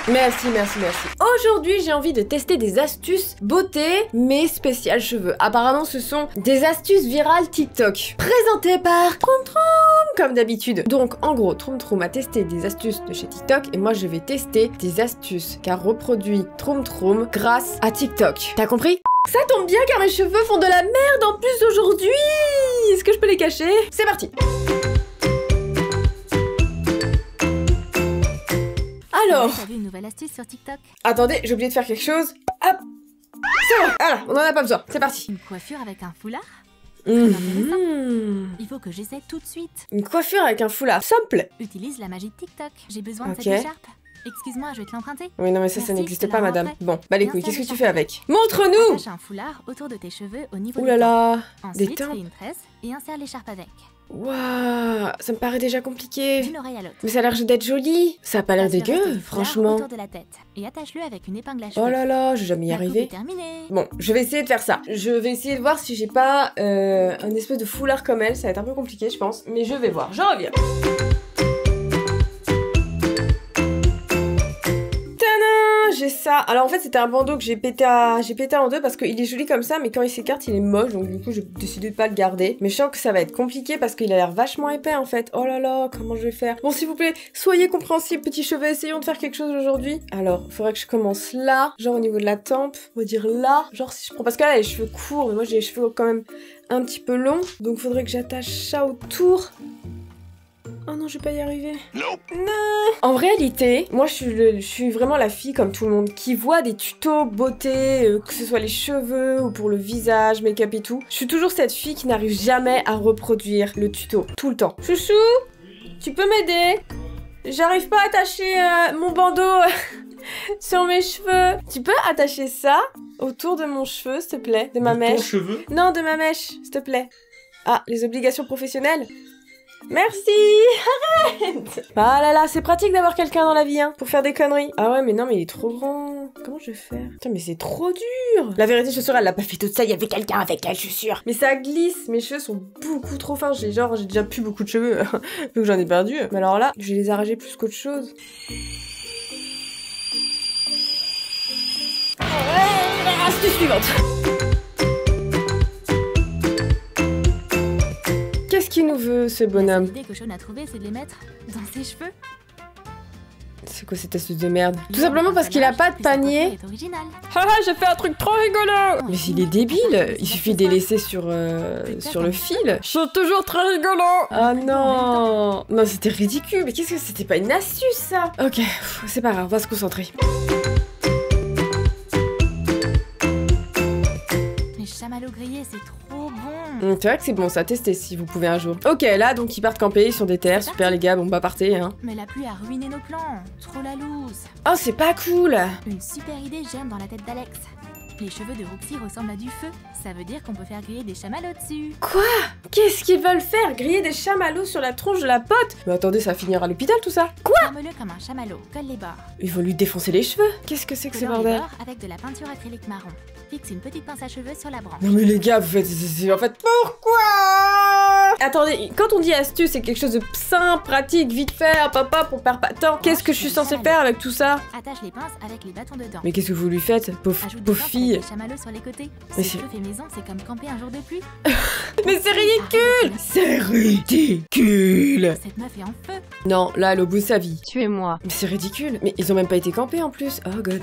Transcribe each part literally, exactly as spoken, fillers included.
Merci, merci, merci. Aujourd'hui, j'ai envie de tester des astuces beauté, mais spéciales cheveux. Apparemment, ce sont des astuces virales TikTok, présentées par Troum Troum, comme d'habitude. Donc, en gros, Troum Troum a testé des astuces de chez TikTok, et moi, je vais tester des astuces qu'a reproduit Troum Troum grâce à TikTok. T'as compris? Ça tombe bien car mes cheveux font de la merde en plus aujourd'hui. Est-ce que je peux les cacher? C'est parti. Alors, t'as vu une nouvelle astuce sur TikTok? Attendez, j'ai oublié de faire quelque chose. Hop. C'est bon. Voilà, on en a pas besoin. C'est parti. Une coiffure avec un foulard? Mmh. Il faut que j'essaie tout de suite. Une coiffure avec un foulard. Ça me plaît. Utilise la magie de TikTok. J'ai besoin Ok. de cette écharpe. Excuse-moi, je vais te l'emprunter. Oui, non, mais ça, ça Merci, n'existe je te pas, la madame. rendrai. Bon, bah les Bien couilles, sûr, qu'est-ce que tu les fais avec? Montre-nous. Attache un foulard autour de tes cheveux au niveau Ouh des là tempes. là. Des Ensuite, tempes. fais une tresse et insère l'écharpe avec. Waouh, ça me paraît déjà compliqué. D'une oreille à l'autre. Mais ça a l'air d'être joli. Ça a pas l'air Passe le reste dégueu, du foulard franchement. autour de la tête et attache-le avec une épingle à cheveux. Oh là là, je vais jamais y La coupe arriver. est terminée. Bon, je vais essayer de faire ça. Je vais essayer de voir si j'ai pas euh, un espèce de foulard comme elle. Ça va être un peu compliqué, je pense. Mais je vais voir. Je reviens. J'ai ça. Alors en fait c'était un bandeau que j'ai pété à... j'ai pété en deux parce qu'il est joli comme ça mais quand il s'écarte il est moche donc du coup j'ai décidé de pas le garder. Mais je sens que ça va être compliqué parce qu'il a l'air vachement épais en fait. Oh là là, comment je vais faire? Bon s'il vous plaît, soyez compréhensibles petits cheveux, essayons de faire quelque chose aujourd'hui. Alors, il faudrait que je commence là, genre au niveau de la tempe, on va dire là, genre si je prends... Parce que là elle a les cheveux courts mais moi j'ai les cheveux quand même un petit peu longs donc faudrait que j'attache ça autour. Oh non, je vais pas y arriver. Nope. Non. En réalité, moi je suis, le, je suis vraiment la fille comme tout le monde qui voit des tutos beauté, euh, que ce soit les cheveux ou pour le visage, make-up et tout. Je suis toujours cette fille qui n'arrive jamais à reproduire le tuto, tout le temps. Chouchou, tu peux m'aider? J'arrive pas à attacher euh, mon bandeau sur mes cheveux. Tu peux attacher ça autour de mon cheveu, s'il te plaît? De ma De mèche. ton cheveu? Non, de ma mèche, s'il te plaît. Ah, les obligations professionnelles? Merci. Arrête. Ah là là, c'est pratique d'avoir quelqu'un dans la vie, hein, pour faire des conneries. Ah ouais, mais non, mais il est trop grand. Comment je vais faire? Putain, mais c'est trop dur. La vérité, je suis sûre, elle l'a pas fait toute ça, il y avait quelqu'un avec elle, je suis sûre. Mais ça glisse, mes cheveux sont beaucoup trop fins. J'ai genre, j'ai déjà plus beaucoup de cheveux, vu que j'en ai perdu. Mais alors là, je vais les arracher plus qu'autre chose. Astuce suivante. Qu'est-ce qu'il nous veut, ce bonhomme? L'idée que Sean a trouvée, c'est de les mettre dans ses cheveux. C'est quoi cette astuce de merde? Tout simplement parce qu'il a pas de panier. Haha, j'ai fait un truc trop rigolo. Mais il est débile. Il suffit de les laisser sur, euh, sur le fil. Je suis toujours très rigolo. Ah non. Non, c'était ridicule. Mais qu'est-ce que c'était pas une astuce, ça? Ok, c'est pas grave, on va se concentrer. Les chamallows grillés, c'est trop bon. Mmh, c'est vrai que c'est bon, ça à tester si vous pouvez un jour. Ok, là, donc ils partent camper, ils sont des terres. Super, les gars, bon bah partez, hein. Mais la pluie a ruiné nos plans. Trop la loose. Oh, c'est pas cool. Une super idée germe dans la tête d'Alex. Les cheveux de Roxy ressemblent à du feu. Ça veut dire qu'on peut faire griller des chamallows dessus. Quoi? Qu'est-ce qu'ils veulent faire? Griller des chamallows sur la tronche de la pote? Mais attendez, ça va finir à l'hôpital tout ça? Quoi? Forme-le comme un chamallow, colle les bords. Ils vont lui défoncer les cheveux? Qu'est-ce que c'est que ce Colore les bordel? bords avec de la peinture acrylique marron. Fixe une petite pince à cheveux sur la branche. Non mais les gars, vous faites... c'est- en fait... Pourquoi? Attendez, quand on dit astuce, c'est quelque chose de simple, pratique, vite fait, papa, pour perdre pas de temps. Qu'est-ce que je suis censée faire avec tout ça? Attache les pinces avec les bâtons dedans. Mais qu'est-ce que vous lui faites? Pauvre, Ajoute des pauvre pinces fille. avec des chamallows sur les côtés. Mais Ce c'est- cheveux fait maison, c'est comme camper un jour de pluie. Mais c'est ridicule! C'est ridicule! Cette meuf est en feu. Non, là, elle est au bout de sa vie. Tuez-moi. Mais c'est ridicule. Mais ils ont même pas été campés en plus. Oh god.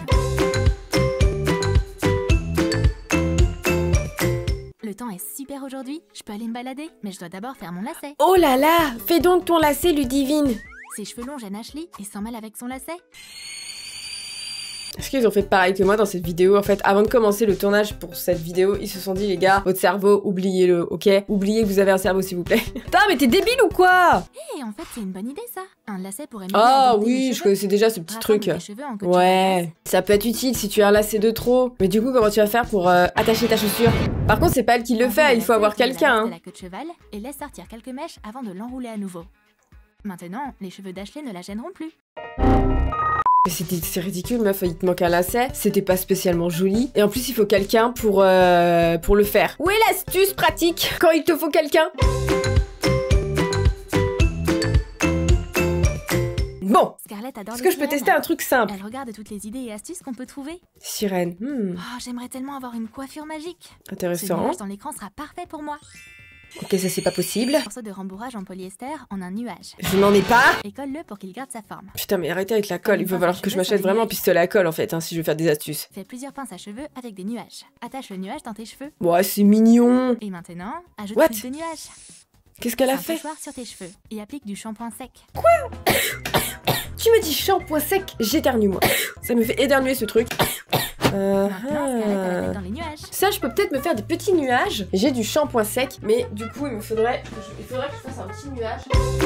Le temps est super aujourd'hui. Je peux aller me balader, mais je dois d'abord faire mon lacet. Oh là là! Fais donc ton lacet, Ludivine! Ses cheveux longs gênent Ashley et s'en mêle avec son lacet. Est-ce qu'ils ont fait pareil que moi dans cette vidéo? En fait, avant de commencer le tournage pour cette vidéo, ils se sont dit, les gars, votre cerveau, oubliez-le, ok? Oubliez que vous avez un cerveau, s'il vous plaît. Putain, mais t'es débile ou quoi? Et en fait, c'est une bonne idée ça. Un lacet pourrait m'aider Ah à adopter mes oui, je cheveux. connaissais déjà ce petit Rassemble truc. tes cheveux en queue de Ouais, ça peut être utile si tu as un lacet de trop. Mais du coup, comment tu vas faire pour euh, attacher ta chaussure? Par contre, c'est pas elle qui le Enroule fait, il lacet faut avoir autour de la quelqu'un. base Hein. de la queue de cheval et laisse sortir quelques mèches avant de l'enrouler à nouveau. Maintenant, les cheveux d'Ashley ne la gêneront plus. Mais c'était- c'est ridicule, meuf, il te manque un lacet, c'était pas spécialement joli. Et en plus, il faut quelqu'un pour, euh, pour le faire. Où est l'astuce pratique quand il te faut quelqu'un? Bon. Scarlett adore Est-ce les que je peux sirènes. tester un truc simple? Elle regarde toutes les idées et astuces qu'on peut trouver. Sirène, hmm, Oh, j'aimerais tellement avoir une coiffure magique. Ce intéressant. nuage dans l'écran sera parfait pour moi. Ok, ça c'est pas possible. Un morceau de rembourrage en polyester en un nuage. Je n'en ai pas. Et colle-le pour qu'il garde sa forme. Putain, mais arrêtez avec la colle. Il va falloir que je m'achète vraiment un pistolet à colle en fait, hein, si je veux faire des astuces. Fais plusieurs pinces à cheveux avec des nuages. Attache le nuage dans tes cheveux. Ouais, c'est mignon. Et maintenant, ajoute What? plus de nuages. Qu'est-ce qu'elle a Un fait? pochoir sur tes cheveux et applique du shampoing sec. Tu me dis shampoing sec, j'éternue moi. Ça me fait éternuer ce truc. Euh, Maintenant, Scarlett a la tête dans les nuages. Ça, je peux peut-être me faire des petits nuages. J'ai du shampoing sec, mais du coup, il me faudrait, il faudrait que je fasse un petit nuage.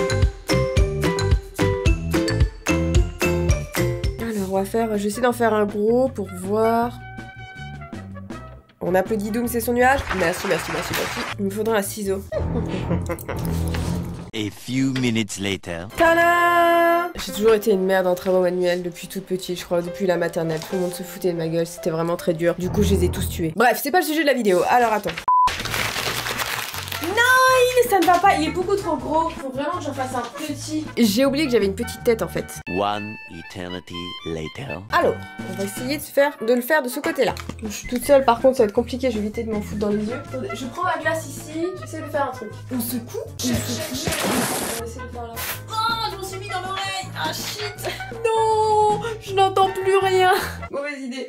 Alors, on va faire, j'essaie d'en faire un gros pour voir. On applaudit Doom, c'est son nuage. Merci, merci, merci, merci. Il me faudrait un ciseau. A few minutes later. Tada! J'ai toujours été une merde en travaux manuels depuis toute petite, je crois, depuis la maternelle. Tout le monde se foutait de ma gueule, c'était vraiment très dur. Du coup, je les ai tous tués. Bref, c'est pas le sujet de la vidéo. Alors, attends. Non, ça ne va pas, il est beaucoup trop gros. Faut vraiment que j'en fasse un petit. J'ai oublié que j'avais une petite tête, en fait. One eternity later. Alors, on va essayer de, faire, de le faire de ce côté-là. Je suis toute seule, par contre, ça va être compliqué. Je vais éviter de m'en foutre dans les yeux. Attendez, je prends ma glace ici. J'essaie de faire un truc. On secoue. On secoue. On va essayer de faire là. Oh, je m'en suis mis dans l'oreille. Ah, shit. Non, je n'entends plus rien. Mauvaise idée.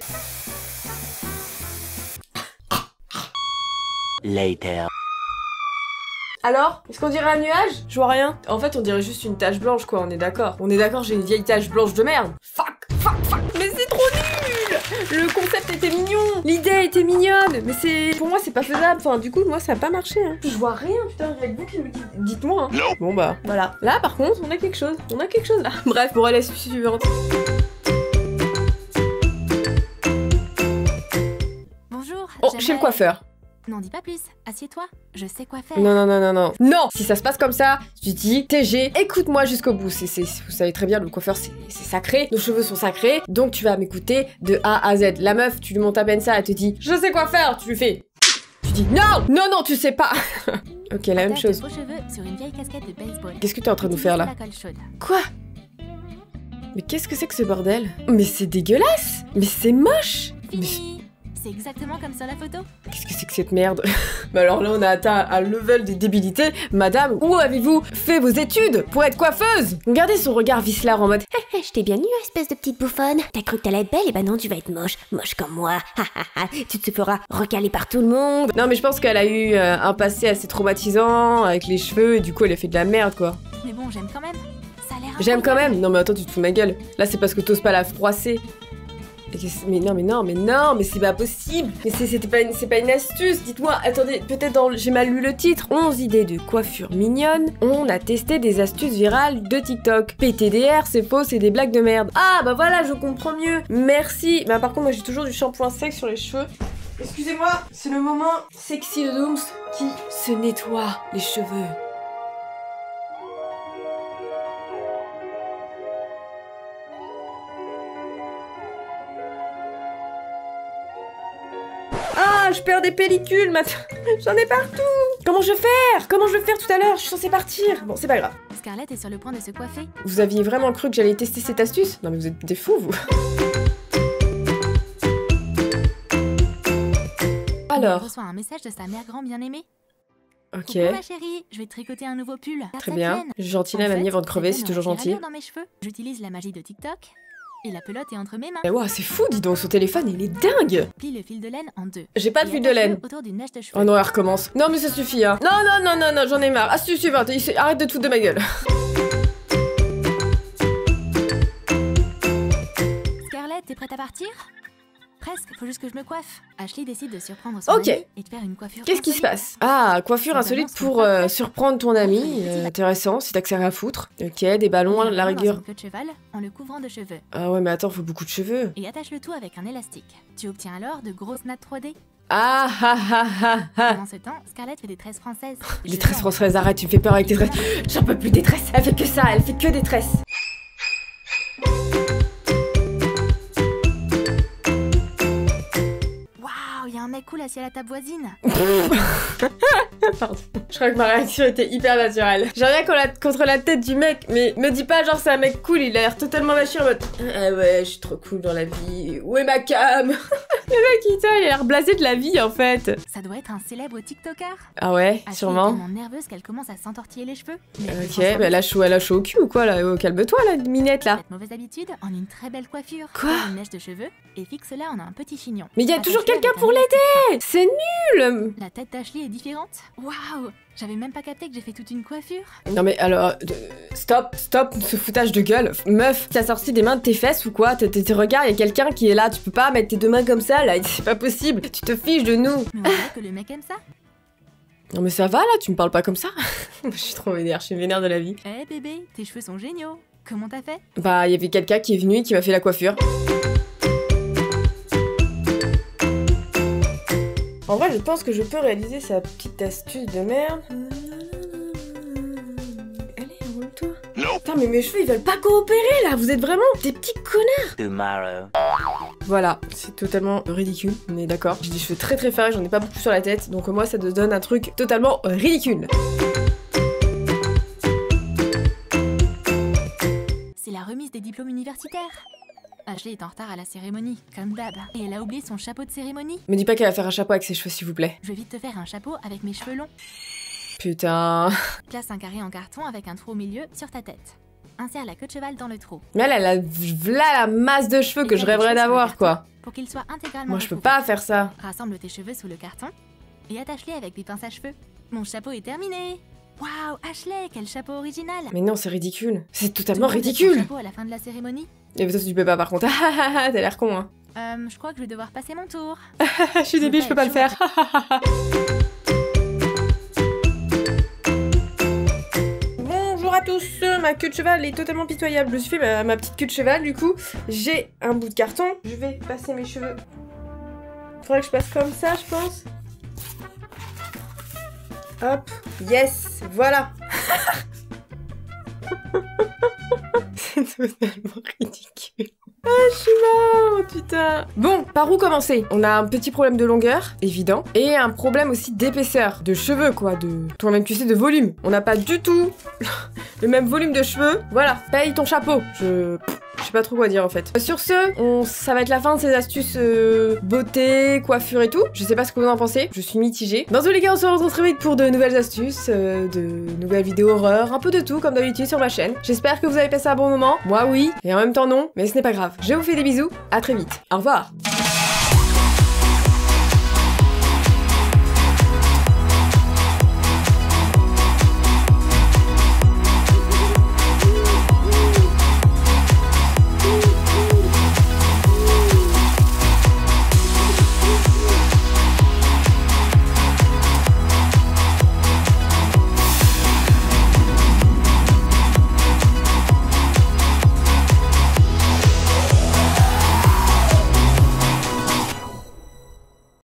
Later. Alors, est-ce qu'on dirait un nuage? Je vois rien. En fait, on dirait juste une tache blanche, quoi. On est d'accord. On est d'accord, j'ai une vieille tache blanche de merde. Fuck, fuck, fuck. Mais c'est trop nul. Le concept était mignon. L'idée était mignonne. Mais c'est, pour moi, c'est pas faisable. Enfin, du coup, moi, ça a pas marché. Hein. Je vois rien. Putain, il y a que vous qui me dites. Dites-moi. Hein. Bon bah, voilà. Là, par contre, on a quelque chose. On a quelque chose là. Bref, pour aller à la suivante. Bonjour. Oh, chez le coiffeur. N'en dis pas plus. Assieds-toi. Je sais quoi faire. Non, non, non, non, non. Non. Si ça se passe comme ça, je dis, T G, écoute-moi jusqu'au bout. C'est, c'est, vous savez très bien, le coiffeur, c'est sacré. Nos cheveux sont sacrés. Donc, tu vas m'écouter de A à Z. La meuf, tu lui montes à peine ça, elle te dit, je sais quoi faire. Tu lui fais. Tu dis, non, non, non, tu sais pas. Ok, la même Attache chose. de beaux cheveux sur une vieille casquette de baseball. Qu'est-ce que t'es en train de nous faire là? La colle chaude. Quoi? Mais qu'est-ce que c'est que ce bordel? Mais c'est dégueulasse. Mais c'est moche. Mais Fini. C'est exactement comme sur la photo. qu'est-ce que c'est que cette merde? Mais alors là, on a atteint un level de débilité. Madame, où avez-vous fait vos études pour être coiffeuse? Regardez son regard vicelard en mode Hé, je t'ai bien eu, espèce de petite bouffonne. T'as cru que t'allais être belle, et bah non, tu vas être moche. Moche comme moi. Ha ha ha. Tu te feras recaler par tout le monde. non, mais je pense qu'elle a eu euh, un passé assez traumatisant avec les cheveux et du coup, elle a fait de la merde quoi. Mais bon, j'aime quand même. Ça a l'air J'aime quand incroyable. même. Non, mais attends, tu te fous de ma gueule. Là, c'est parce que t'oses pas la froisser. Et que- Mais non, mais non, mais non, mais c'est pas possible. Mais c'est- c'était pas une, c'est pas une astuce. Dites-moi, attendez, peut-être dans, le- j'ai mal lu le titre. onze idées de coiffure mignonne. On a testé des astuces virales de TikTok. P T D R, c'est faux, c'est des blagues de merde. Ah, bah voilà, je comprends mieux. Merci. Mais par contre, moi, j'ai toujours du shampoing sec sur les cheveux. Excusez-moi, c'est le moment sexy de Dooms qui se nettoie les cheveux. Ah, je perds des pellicules, maintenant. J'en ai partout. Comment je vais faire? Comment je vais faire tout à l'heure? Je suis censée partir. Bon, c'est pas grave. Scarlett est sur le point de se coiffer. Vous aviez vraiment cru que j'allais tester cette astuce? Non mais vous êtes des fous, vous. Elle Alors, reçoit un message de sa mère grand bien-aimée. ok, Coucou ma chérie, je vais te tricoter un nouveau pull. très bien. Gentil la mamie avant de crever, c'est toujours gentil. Dans mes cheveux, j'utilise la magie de TikTok et la pelote est entre mes mains. Mais wow, c'est fou, dis donc, son téléphone, il est dingue. Plie le fil de laine en deux. J'ai pas de Et fil de attache-le laine. autour d'une mèche de cheveux. Oh non, elle recommence. Non mais ça suffit, hein. Non, non, non, non, non, j'en ai marre. Astuce suivante, arrête de te foutre de ma gueule. Scarlett, t'es prête à partir? Presque, faut juste que je me coiffe. Ashley décide de surprendre son Ok. ami et de faire une coiffure. Qu'est-ce qui se insolite. passe? Ah, coiffure Ces insolite ballons sont pour euh, parfaits. surprendre ton ami. Euh, intéressant, si t'as que ça à foutre. Ok, des ballons, Mets un la ballon dans rigueur. une queue de cheval en le couvrant de cheveux. Ah ouais, mais attends, faut beaucoup de cheveux. Et attache le tout avec un élastique. Tu obtiens alors de grosses nattes trois D. Ah ah ah ah ah. Pendant ce temps, Scarlett fait des tresses françaises. Les Je tresses vais en- françaises, arrête, tu me fais peur avec tes tresses. J'en peux plus des tresses. Elle fait que ça, elle fait que des tresses. Waouh, il y a un mec cool assis à la table voisine. Pardon. Je crois que ma réaction était hyper naturelle. J'ai rien contre la, contre la tête du mec, mais me dis pas genre c'est un mec cool, il a l'air totalement machin en mode ah ouais, je suis trop cool dans la vie. Où est ma cam? Le mec il, il a l'air blasé de la vie en fait. Ça doit être un célèbre TikToker. Ah ouais, Ashley sûrement. est tellement nerveuse qu'elle commence à s'entortiller les cheveux. Mais elle Ok, prend soin bah de là chaud, elle a chaud au cul ou quoi là? Oh, calme-toi là, minette là. cette mauvaise habitude en une très belle coiffure. Quoi? Une mèche de cheveux et fixe-la en un petit chignon. Mais il y a toujours Attache-le quelqu'un avec un pour élastique. l'aider. C'est nul. La tête d'Ashley est différente. Waouh! J'avais même pas capté que j'ai fait toute une coiffure. Non mais alors, euh, stop, stop ce foutage de gueule. Meuf, t'as sorti des mains de tes fesses ou quoi? Tes tes regards, il y a quelqu'un qui est là, tu peux pas mettre tes deux mains comme ça là, c'est pas possible. Tu te fiches de nous. Mais on dirait que le mec aime ça. Non mais ça va là, tu me parles pas comme ça. Je suis trop vénère, je suis vénère de la vie. Eh bébé, tes cheveux sont géniaux. Comment t'as fait? Bah, il y avait quelqu'un qui est venu et qui m'a fait la coiffure. En vrai, je pense que je peux réaliser sa petite astuce de merde. Allez, roule-toi. Putain, mais mes cheveux, ils veulent pas coopérer, là. Vous êtes vraiment des petits connards. Tomorrow. Voilà, c'est totalement ridicule, on est d'accord. J'ai des cheveux très très ferrés, j'en ai pas beaucoup sur la tête. Donc moi, ça te donne un truc totalement ridicule. C'est la remise des diplômes universitaires. Ashley est en retard à la cérémonie, comme d'hab. Et elle a oublié son chapeau de cérémonie. Me dis pas qu'elle va faire un chapeau avec ses cheveux, s'il vous plaît. Je vais vite te faire un chapeau avec mes cheveux longs. Putain. Place un carré en carton avec un trou au milieu sur ta tête. Insère la queue de cheval dans le trou. Mais elle, elle a v'là la masse de cheveux que je rêverais d'avoir, quoi. Pour qu'il soit intégralement Moi, je peux recouvert. pas faire ça. Rassemble tes cheveux sous le carton et attache-les avec des pinces à cheveux. Mon chapeau est terminé. Waouh, Ashley, quel chapeau original. Mais non, c'est ridicule. C'est totalement Tout le monde a son ridicule. chapeau à la fin de la cérémonie. Et toi, tu peux pas, par contre. T'as l'air con, hein. Euh, je crois que je vais devoir passer mon tour. Je suis débile, je peux pas le faire. Bonjour à tous, ma queue de cheval est totalement pitoyable. Je me suis fait ma, ma petite queue de cheval, du coup. J'ai un bout de carton. Je vais passer mes cheveux. Faudrait que je passe comme ça, je pense. Hop, yes, voilà. C'est totalement ridicule. Ah, je suis mort, putain. Bon, par où commencer? On a un petit problème de longueur, évident, et un problème aussi d'épaisseur, de cheveux, quoi, de... toi-même, tu sais, de volume. On n'a pas du tout le même volume de cheveux. Voilà, paye ton chapeau. Je... Je sais pas trop quoi dire en fait. Sur ce, on... ça va être la fin de ces astuces euh, beauté, coiffure et tout. Je sais pas ce que vous en pensez, je suis mitigée. Dans tous les cas, on se retrouve très vite pour de nouvelles astuces, euh, de nouvelles vidéos horreur, un peu de tout comme d'habitude sur ma chaîne. J'espère que vous avez passé un bon moment. Moi oui, et en même temps non, mais ce n'est pas grave. Je vous fais des bisous, à très vite. Au revoir.